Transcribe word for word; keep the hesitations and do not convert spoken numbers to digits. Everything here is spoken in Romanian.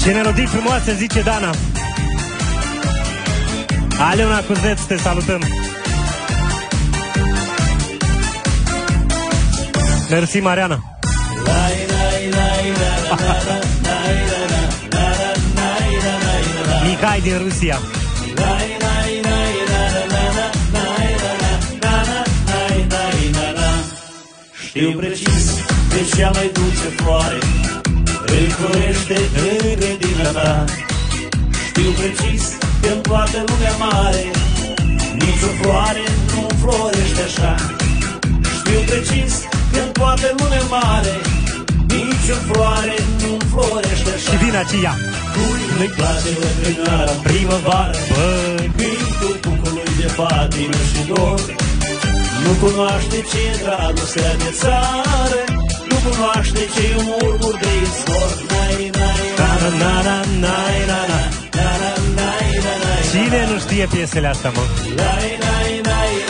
Ce melodii frumoase, zice Dana. Aleona Cuzeț, te salutăm. Mersi, Mariana. Mihai din Rusia. Știu precis că cea mai dulce floare îi florește în grădina ta. Știu precis că în toată lumea mare nicio floare nu florește așa. Știu precis că în toată lumea mare nicio floare nu florește așa. Și vine aceea. Cui nu-i place lăcrânarea în primăvară, băi, cântul bucului de patimă și dor. Nu cunoaște ce e dragostea de țară, nu cunoaște ce e un murmur de izvor. Cine nu știe piesele astea, mă?